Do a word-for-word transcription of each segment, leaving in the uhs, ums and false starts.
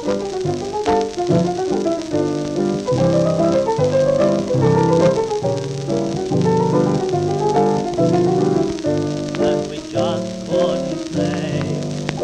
And we just couldn't say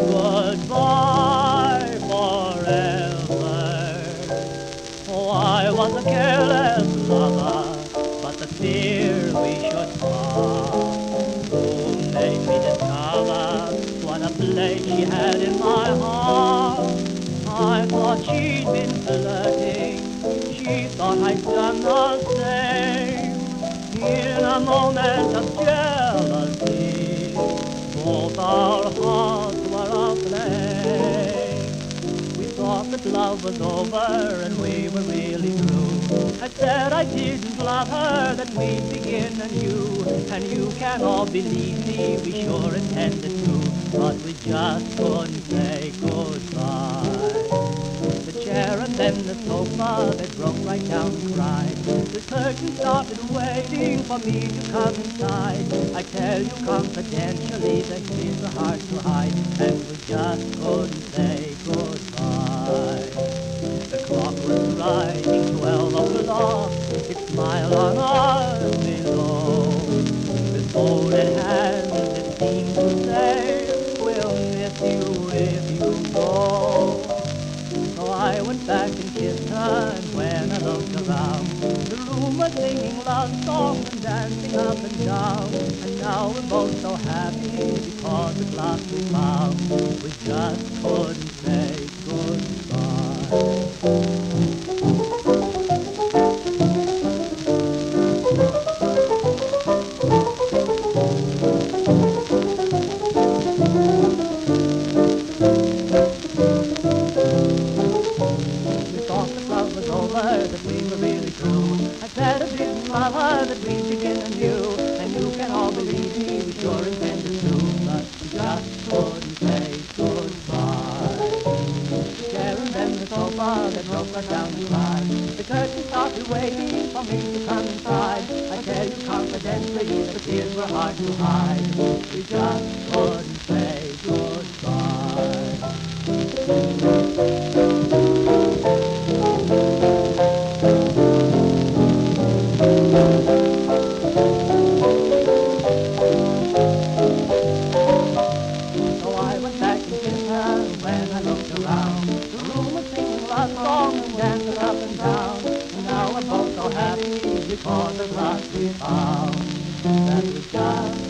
goodbye forever. Oh, I was a careless lover, but the fear we should part soon made me discover what a place she had in my heart. I thought she'd been flirting, she thought I'd done the same. In a moment of jealousy, both our hearts were aflame. We thought that love was over and we were really through. I said I didn't love her, that we'd begin anew. And you can all believe me, we sure intended to, but we just couldn't say goodbye. The chair and then the sofa, they broke right down and cried. The curtain started waiting for me to come inside. I tell you confidentially that tears are hard to hide, and we just couldn't say goodbye. The clock was striking twelve o'clock, it smiled on us below. With folded hands it seemed to say, we'll miss you if you go. So I went back and kissed her, and when I looked around, the room was singing love songs and dancing up and down. And now we're both so happy because at last we found we just couldn't say goodbye. That we were really true. I said I didn't love her, that we'd begin anew. And you can all believe me, we sure intended to, but we just couldn't say goodbye. The chair and then the sofa, they broke right down and cried. The curtain started waiting for me to come inside. I tell you confidentially, the tears were hard to hide. We just couldn't say goodbye. When I looked around, the room was singing love songs and dancing up and down. And now we're both so happy because at last we found that we just